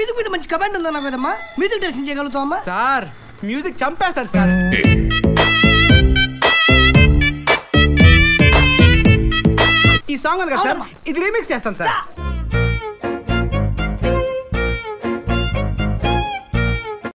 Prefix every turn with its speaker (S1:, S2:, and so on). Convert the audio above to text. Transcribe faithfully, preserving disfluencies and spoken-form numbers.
S1: Music మీద మంచి command ఉందన్నా కదమ్మా, మ్యూజిక్ డైరెక్షన్ చేయగలుగుతావమ్మా?
S2: సార్ మ్యూజిక్ చంపేస్తారు సార్. ఈ సాంగ్ ఉంది కదా సార్, ఇది రీమిక్స్ చేస్తాను సార్.